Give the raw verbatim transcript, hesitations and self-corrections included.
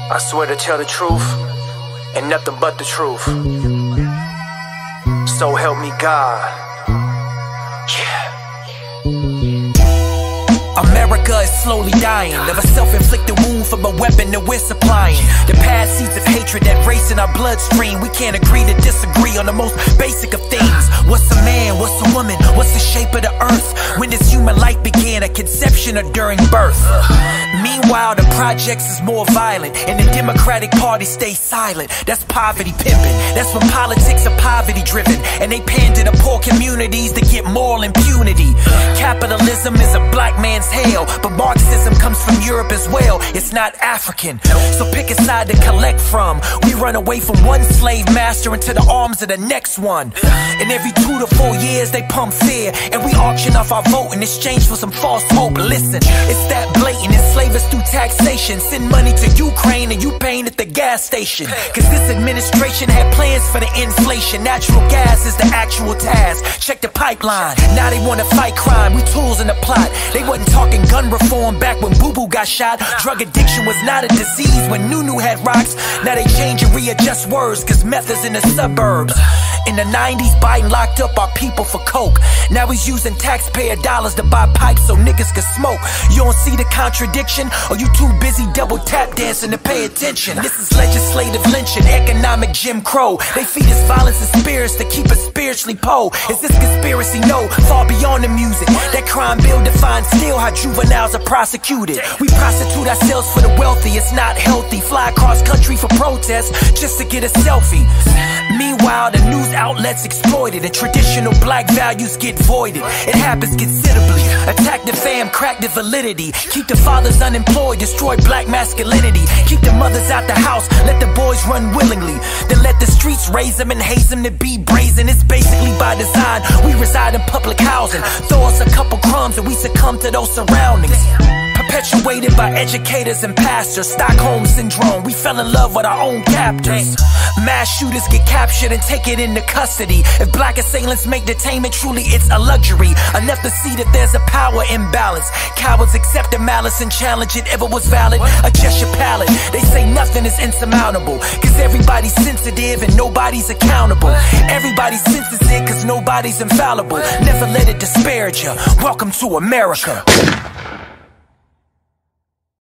I swear to tell the truth and nothing but the truth. So help me God. Yeah. America is slowly dying of a self-inflicted wound from a weapon that we're supplying. The past seeds of hatred that race in our bloodstream. We can't agree to disagree on the most basic of things. What's a man? What's a woman? What's the shape of the earth? When this human life began, at conception or during birth? Meanwhile, the projects is more violent and the Democratic Party stays silent. That's poverty pimping. That's when politics are poverty driven and they pander to poor communities to get moral impunity. Capitalism is a black man's hell, but Marxism comes from Europe as well. It's not African, so pick a side to collect from. We run away from one slave master into the arms of the next one. And every two to four years they pump fear and we auction off our vote in exchange for some false hope. Listen, it's that blatant. Enslave us through taxation. Send money to Ukraine and you paying at the gas station. Cause this administration had plans for the inflation. Natural gas is the actual task. Check the pipeline. Now they wanna fight crime. We tools in the plot. They wasn't talking gun reform back when Boo Boo got shot. Drug addiction was not a disease when Nunu had rocks. Now they change and readjust words cause meth is in the suburbs. In the nineties, Biden locked up our people for coke. Now he's using taxpayer dollars to buy pipes so niggas can smoke. You don't see the contradiction, or you too busy double tap dancing to pay attention? This is legislative lynching, economic Jim Crow. They feed us violence and spirits to keep us spiritually po. Is this conspiracy? No, far beyond the music. That crime bill defines still how juveniles are prosecuted. We prostitute ourselves for the wealthy, it's not healthy. Fly across country for protests just to get a selfie. Meanwhile, the news outlets exploited and traditional black values get voided. It happens considerably. Attack the fam, crack the validity. Keep the fathers unemployed, destroy black masculinity. Keep the mothers out the house, let the boys run willingly. Then let the streets raise them and haze them to be brazen. It's basically by design. We reside in public housing. Throw us a couple crumbs and we succumb to those surroundings. Perpetuated by educators and pastors. Stockholm Syndrome, we fell in love with our own captors. Mass shooters get captured and taken into custody. If black assailants make detainment, truly it's a luxury. Enough to see that there's a power imbalance. Cowards accept the malice and challenge it ever was valid. Adjust your palate, they say nothing is insurmountable. Cause everybody's sensitive and nobody's accountable. Everybody senses it cause nobody's infallible. Never let it disparage you. Welcome to America.